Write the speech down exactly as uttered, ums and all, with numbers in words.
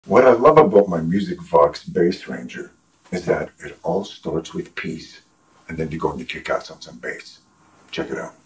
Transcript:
What I love about my Music Vox Bass Ranger is that it all starts with peace, and then you go and you kick ass on some bass. Check it out.